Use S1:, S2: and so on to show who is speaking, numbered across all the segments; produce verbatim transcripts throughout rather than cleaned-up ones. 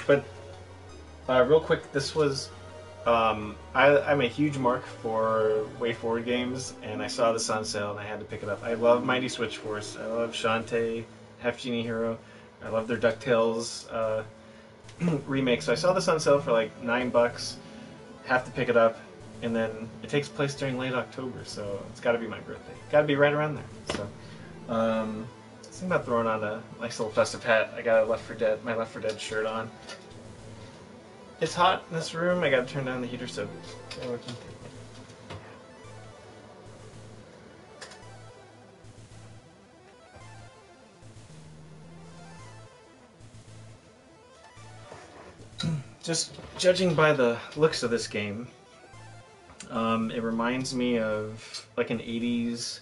S1: but uh, real quick, this was um, I, I'm a huge mark for Way Forward games, and I saw this on sale and I had to pick it up. I love Mighty Switch Force. I love Shantae, Half Genie Hero. I love their DuckTales uh, remake. So I saw this on sale for like nine bucks. Have to pick it up, and then it takes place during late October, so it's got to be my birthday. Got to be right around there. So, um, I was thinking about throwing on a nice little festive hat. I got a Left four Dead, my Left four Dead shirt on. It's hot in this room. I got to turn down the heater, so bear with me. Just judging by the looks of this game, um, it reminds me of like an eighties,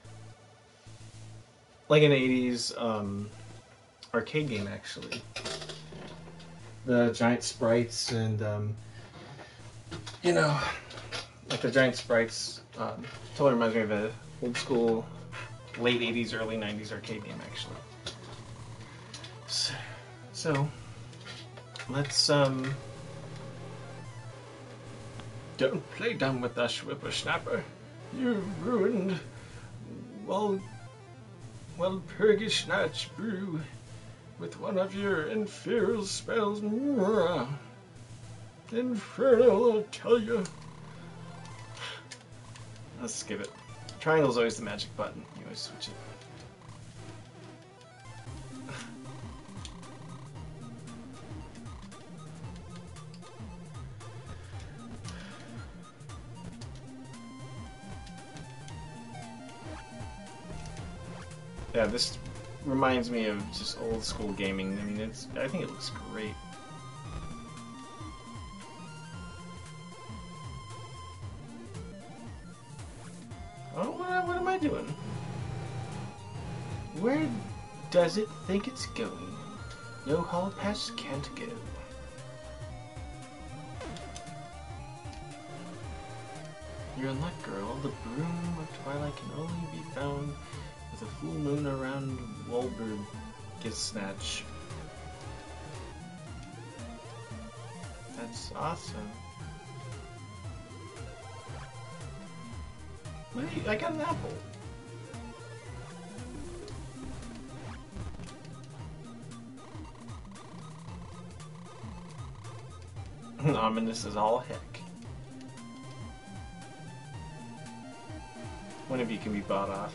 S1: like an eighties um, arcade game actually. The giant sprites and um, you know, like the giant sprites, um, totally reminds me of a old school, late eighties, early nineties arcade game actually. So. so Let's, um... Don't play dumb with us, whippersnapper. You've ruined... Well... Well, Purgishnatch brew with one of your infernal spells. Infernal, I'll tell you. Let's skip it. Triangle's always the magic button. You always switch it. Yeah, this reminds me of just old school gaming. I mean, it's. I think it looks great. Oh, what, what am I doing? Where does it think it's going? No hall pass can't go. You're in luck, girl. The broom of twilight can only be found with a full moon around Walberg Snatch. That's awesome. Wait, I got an apple. Ominous as all heck. One of you can be bought off.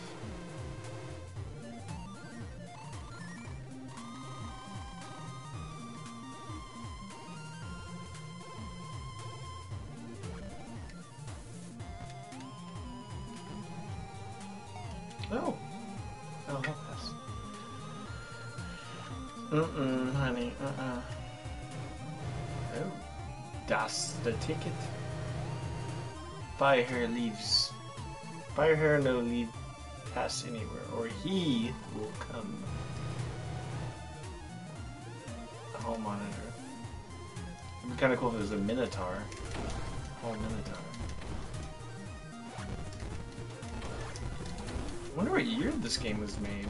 S1: Oh. Oh, I'll pass. Mm-mm, honey. Uh-uh. Oh. Das the ticket. Fire her leaves. Fire her no leave pass anywhere, or he will come. A hall monitor. It'd be kind of cool if it was a Minotaur. Hall Minotaur. I wonder what year this game was made.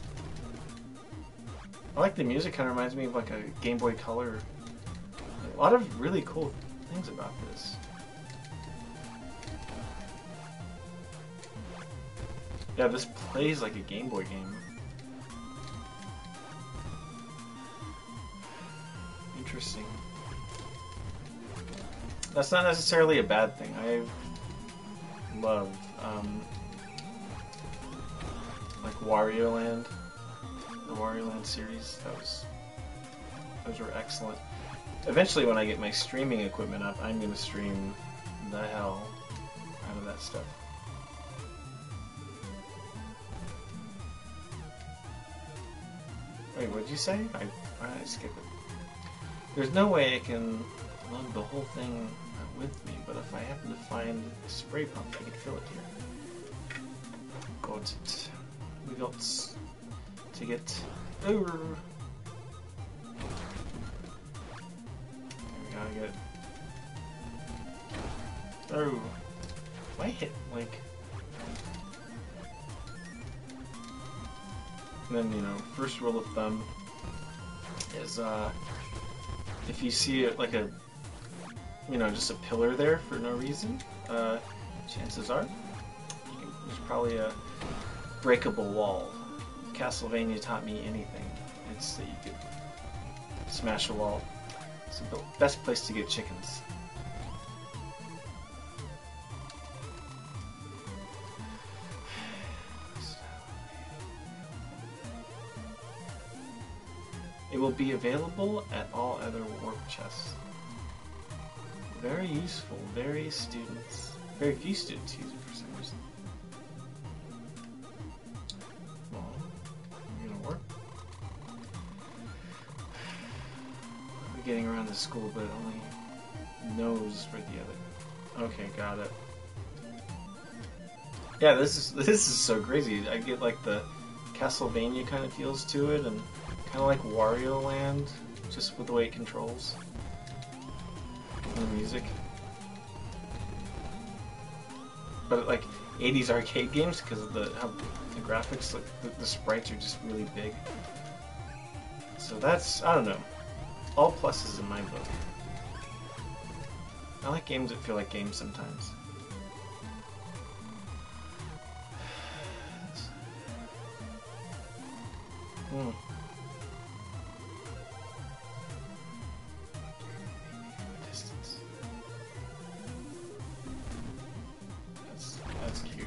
S1: I like the music, kind of reminds me of like a Game Boy Color. A lot of really cool things about this. Yeah, this plays like a Game Boy game. Interesting. That's not necessarily a bad thing. I love um, like Wario Land, the Wario Land series. That was those were excellent. Eventually, when I get my streaming equipment up, I'm gonna stream the hell out of that stuff. Wait, what'd you say? I I skip it. There's no way I can lug the whole thing with me, but if I happen to find a spray pump, I can fill it here. Got it. We got to get over. We gotta get. Oh, I hit like. And then, you know, first rule of thumb is uh, if you see it like a, you know, just a pillar there for no reason, uh, chances are you can, there's probably a breakable wall. If Castlevania taught me anything, it's that you could smash a wall. It's the best place to get chickens. It will be available at all other warp chests. Very useful. Very students. Very few students use it for some reason. Well, we're gonna work. We're getting around the school, but it only knows where the other. Okay, got it. Yeah, this is this is so crazy. I get like the Castlevania kind of feels to it, and kind of like Wario Land, just with the way it controls and the music. But like eighties arcade games, because of the how the graphics, like the, the sprites are just really big. So that's, I don't know, all pluses in my book. I like games that feel like games sometimes. Hmm. Distance. That's that's cute.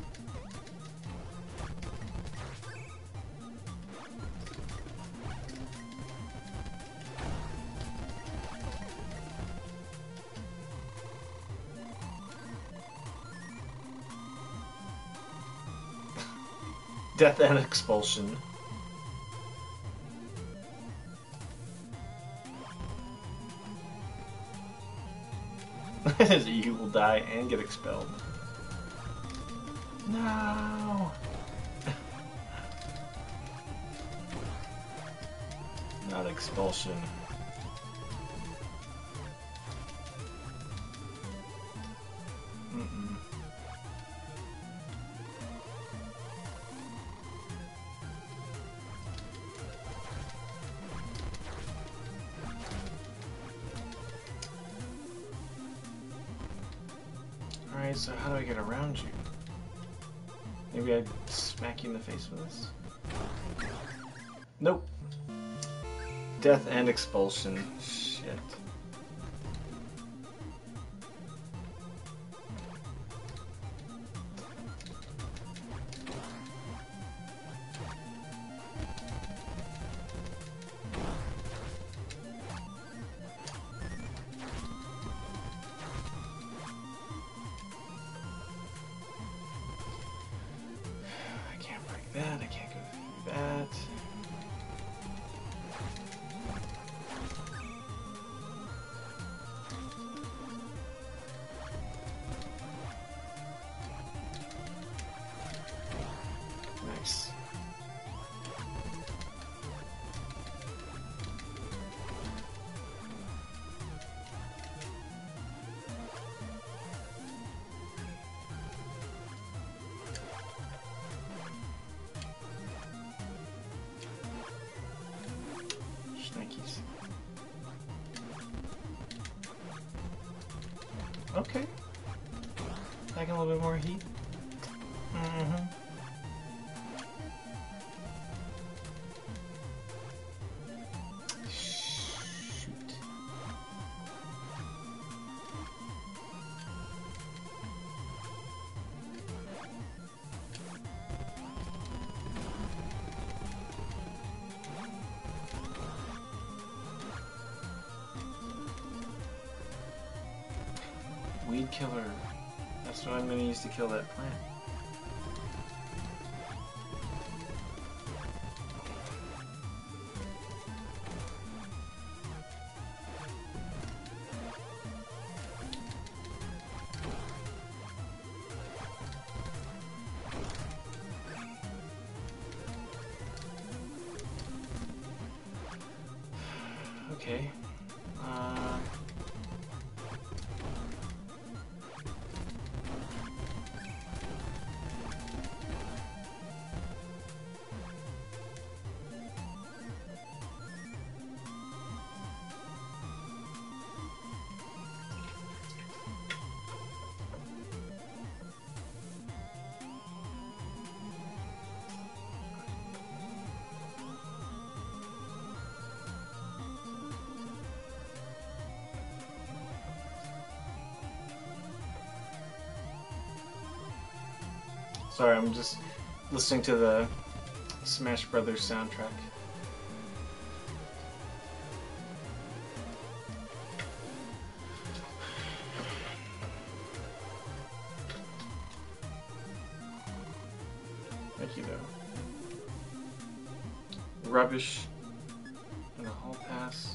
S1: Death and expulsion. You will die and get expelled. No. Not expulsion. Mm-mm. Alright, so how do I get around you? Maybe I smack you in the face with this? Nope. Death and expulsion. Shit. That, I can't go through that. Nice. Schnikes. Okay. Taking a little bit more heat. Mm-hmm. Shoot. Weed killer. That's what I'm going to use to kill that plant. Okay. Uh... Sorry, I'm just listening to the Smash Brothers soundtrack. Thank you, though. Rubbish and a hall pass.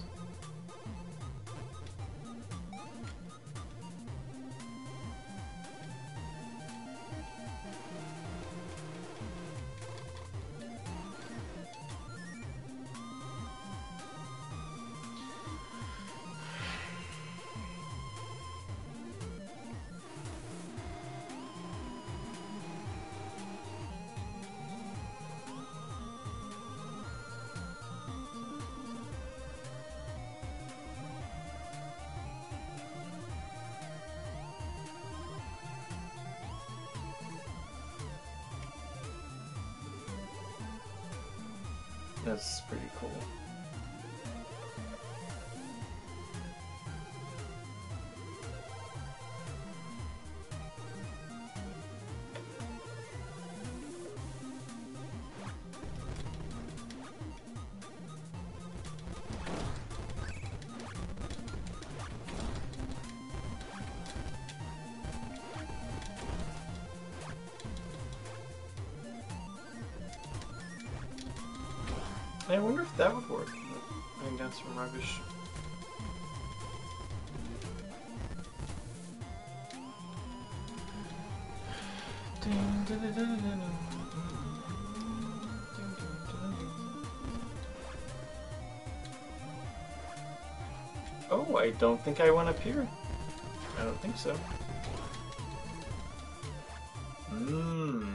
S1: That's pretty cool. I wonder if that would work. Putting down some rubbish. Oh, I don't think I went up here. I don't think so. Mm-hmm.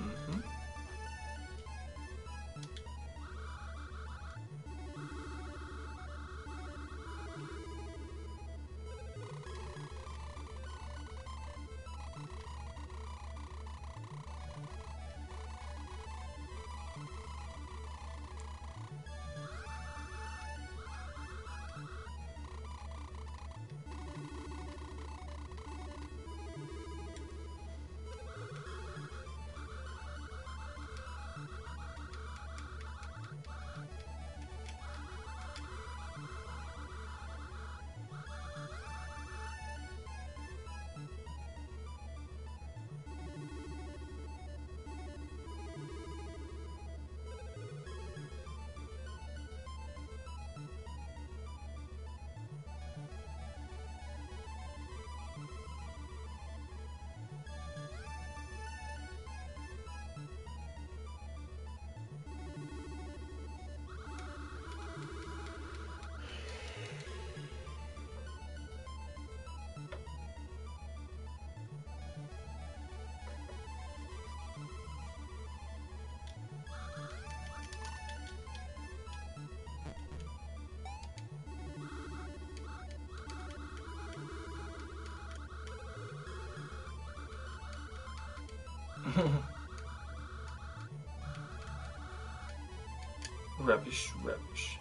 S1: Rubbish, rubbish.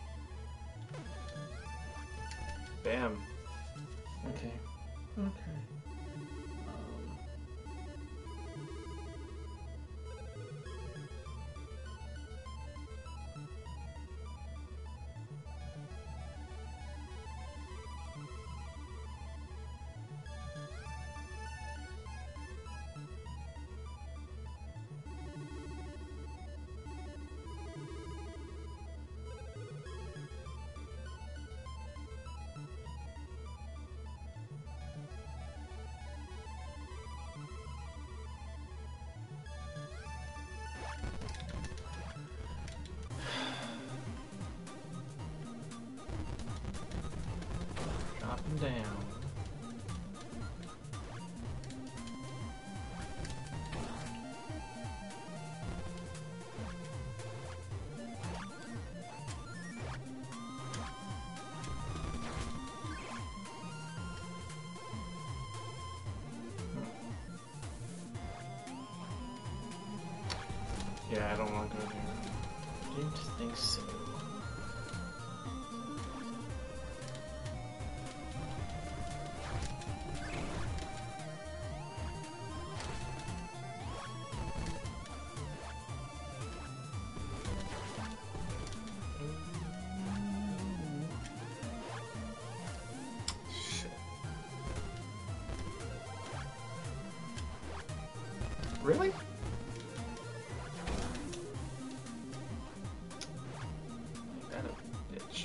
S1: Bam. Okay. Okay. Um. Dropping down. Yeah, I don't want to go there. Didn't think so. Really? That a bitch.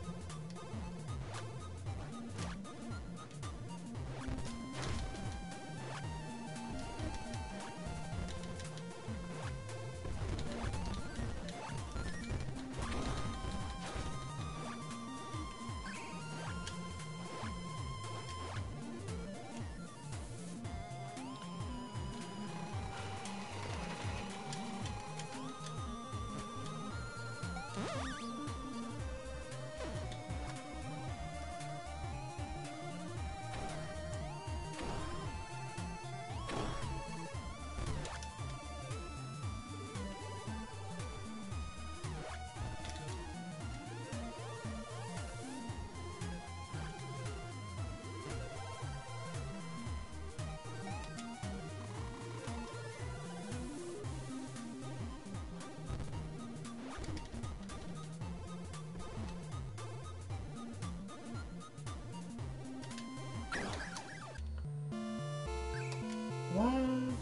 S1: What?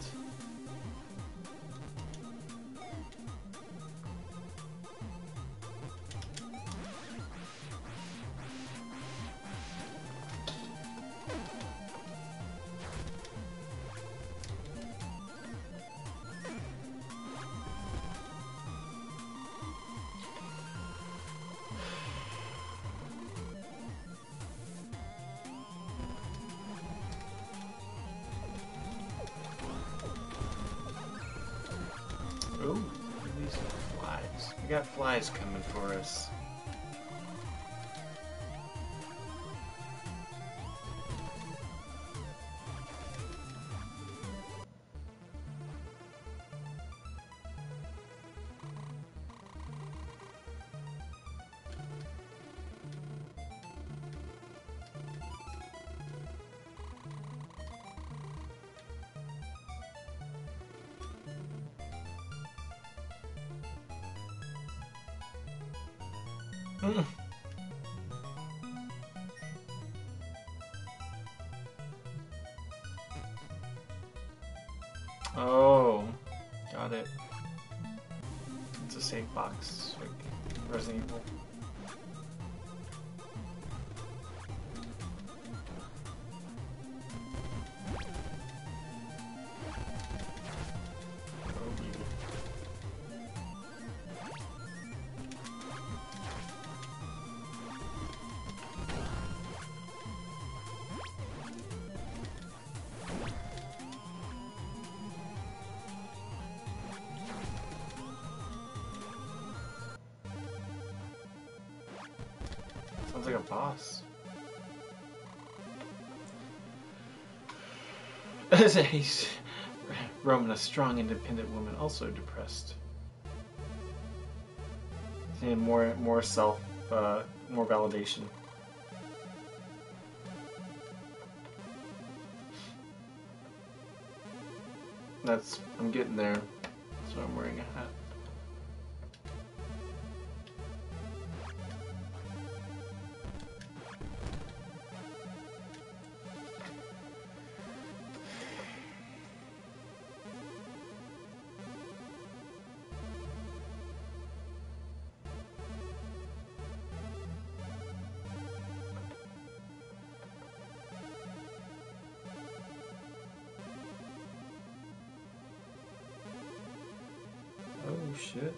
S1: Ooh, look at these flies. We got flies coming for us. Mm. Oh, got it. It's a safe box, like Resident Evil. Sounds like a boss. He's Roman, a strong, independent woman, also depressed. And more, more self, uh, more validation. That's, I'm getting there. So I'm wearing a hat. Oh shit.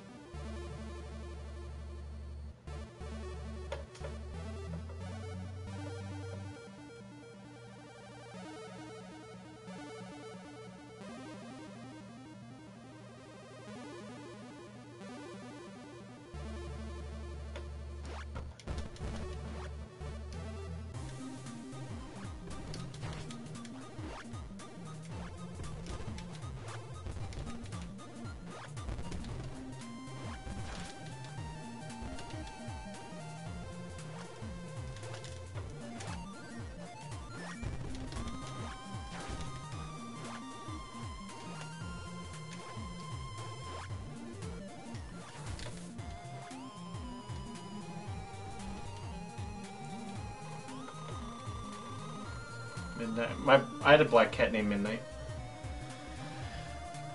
S1: Midnight. My I had a black cat named Midnight.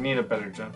S1: need a better jump.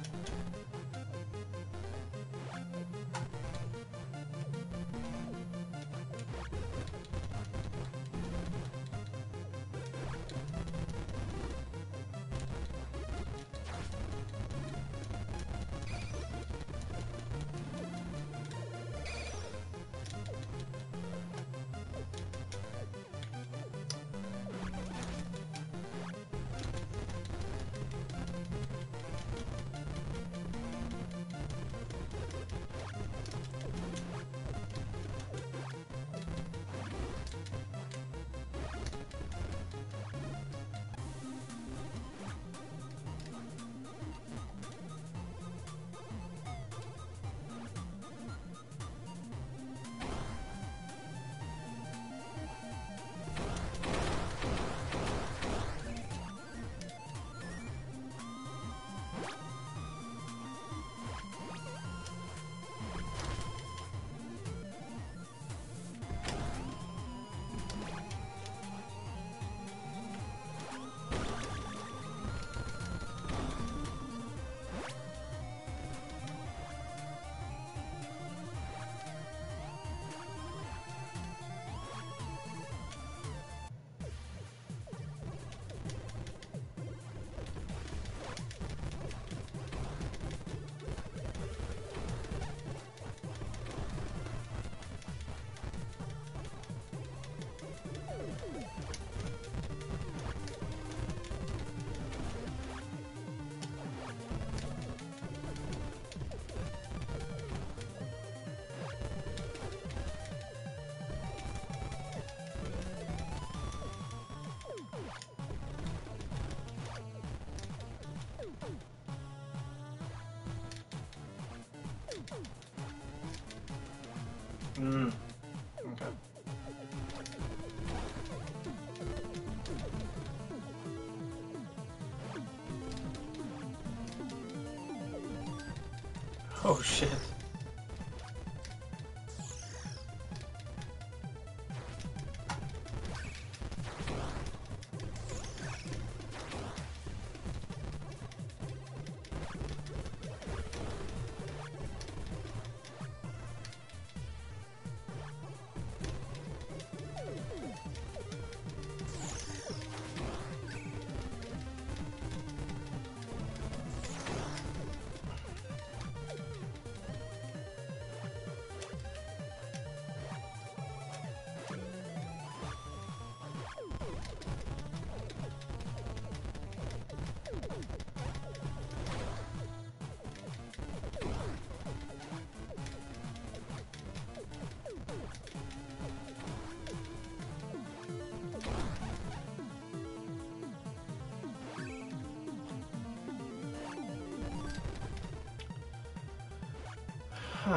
S1: Mm. Okay. Oh shit. Huh.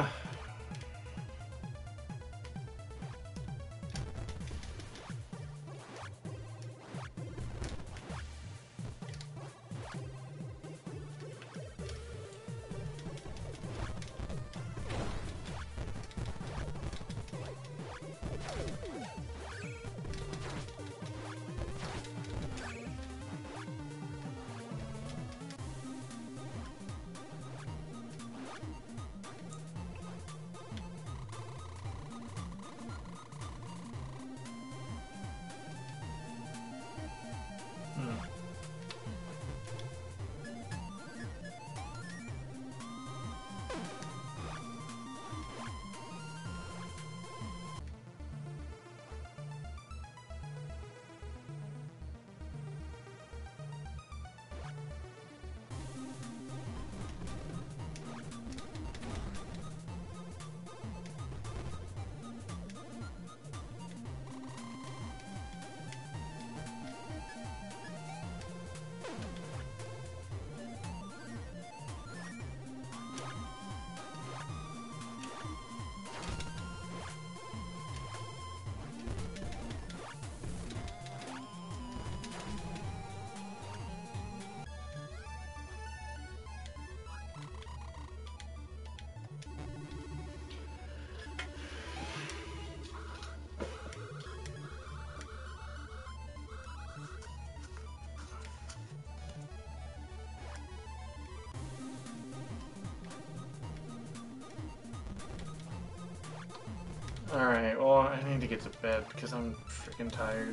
S1: Alright, well, I need to get to bed because I'm freaking tired.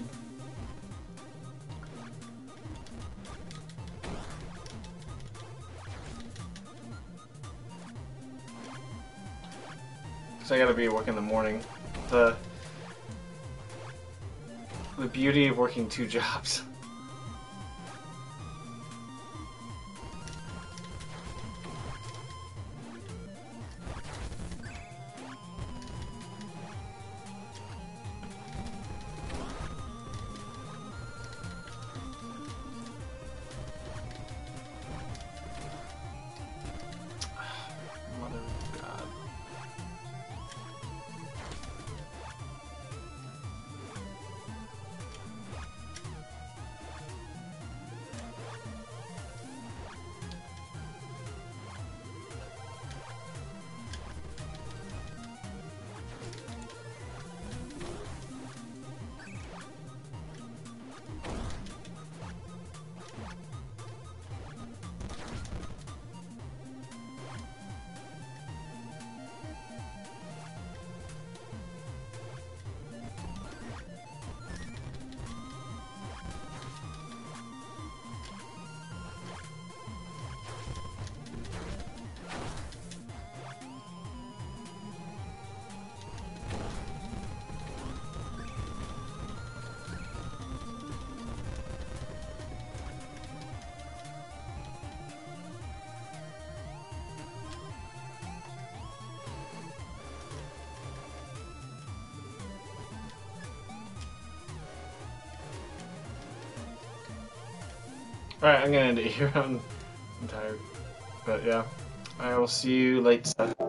S1: Because I gotta be at work in the morning. The, the beauty of working two jobs. Mother of God. Alright, I'm gonna end it here. I'm, I'm tired. But yeah, I will see you later.